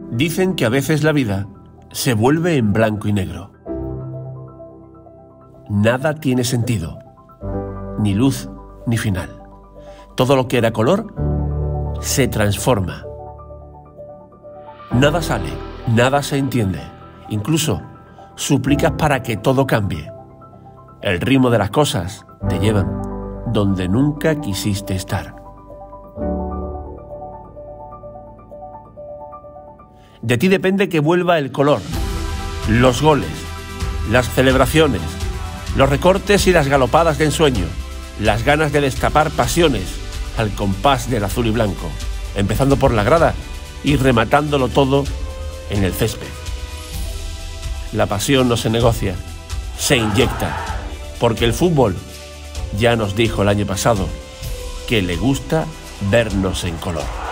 Dicen que a veces la vida se vuelve en blanco y negro. Nada tiene sentido, ni luz ni final. Todo lo que era color se transforma. Nada sale, nada se entiende. Incluso suplicas para que todo cambie. El ritmo de las cosas te llevan donde nunca quisiste estar. De ti depende que vuelva el color, los goles, las celebraciones, los recortes y las galopadas de ensueño, las ganas de destapar pasiones al compás del azul y blanco, empezando por la grada y rematándolo todo en el césped. La pasión no se negocia, se inyecta, porque el fútbol ya nos dijo el año pasado que le gusta vernos en color.